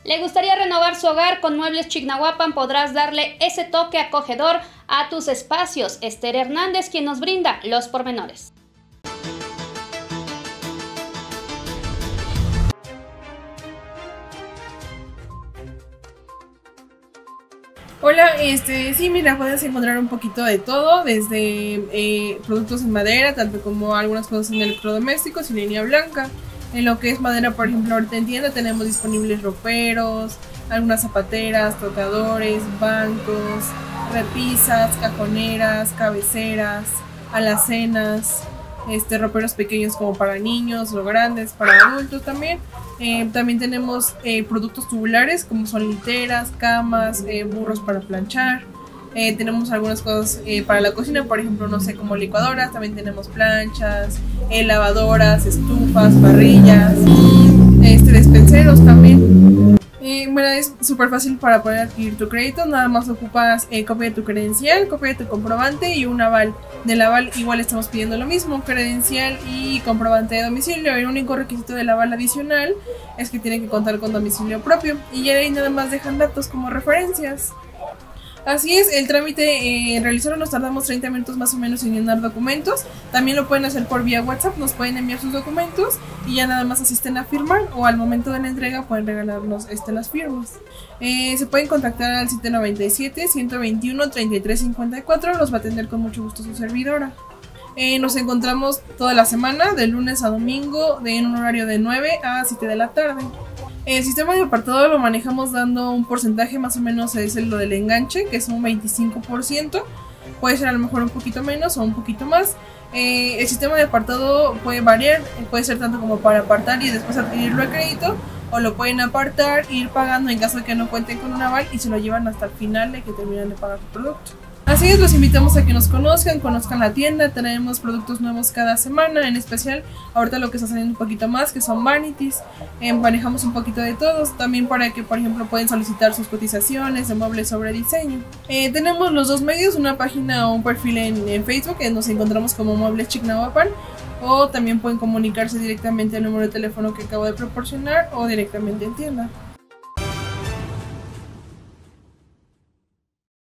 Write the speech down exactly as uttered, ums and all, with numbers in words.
¿Le gustaría renovar su hogar? Con Muebles Chignahuapan podrás darle ese toque acogedor a tus espacios. Esther Hernández, quien nos brinda los pormenores. Hola, este, sí, mira, puedes encontrar un poquito de todo, desde eh, productos en madera, tanto como algunas cosas en electrodomésticos y línea blanca. En lo que es madera, por ejemplo, ahorita en tienda tenemos disponibles roperos, algunas zapateras, tocadores, bancos, repisas, cajoneras, cabeceras, alacenas, este, roperos pequeños como para niños o grandes, para adultos también. Eh, también tenemos eh, productos tubulares como son literas, camas, eh, burros para planchar. Eh, tenemos algunas cosas eh, para la cocina, por ejemplo, no sé, como licuadoras. También tenemos planchas, eh, lavadoras, estufas, parrillas, este, despenseros también. Eh, bueno, es súper fácil para poder adquirir tu crédito. Nada más ocupas eh, copia de tu credencial, copia de tu comprobante y un aval. Del aval igual estamos pidiendo lo mismo, credencial y comprobante de domicilio. El único requisito del aval adicional es que tiene que contar con domicilio propio. Y ya de ahí nada más dejan datos como referencias. Así es, el trámite eh, realizarlo nos tardamos treinta minutos más o menos en llenar documentos. También lo pueden hacer por vía WhatsApp, nos pueden enviar sus documentos y ya nada más asisten a firmar, o al momento de la entrega pueden regalarnos este, las firmas. Eh, se pueden contactar al siete nueve siete, uno dos uno, tres tres cinco cuatro, los va a atender con mucho gusto su servidora. Eh, nos encontramos toda la semana, de lunes a domingo, de, en un horario de nueve a siete de la tarde. El sistema de apartado lo manejamos dando un porcentaje, más o menos es lo del enganche, que es un veinticinco por ciento. Puede ser a lo mejor un poquito menos o un poquito más. Eh, el sistema de apartado puede variar, puede ser tanto como para apartar y después adquirirlo a crédito, o lo pueden apartar e ir pagando en caso de que no cuenten con un aval y se lo llevan hasta el final de que terminan de pagar su producto. Así es, los invitamos a que nos conozcan, conozcan la tienda. Tenemos productos nuevos cada semana, en especial ahorita lo que está saliendo un poquito más, que son vanities. Eh, manejamos un poquito de todos, también para que, por ejemplo, pueden solicitar sus cotizaciones de muebles sobre diseño. Eh, tenemos los dos medios, una página o un perfil en, en Facebook, que nos encontramos como Muebles Chignahuapan, o también pueden comunicarse directamente al número de teléfono que acabo de proporcionar o directamente en tienda.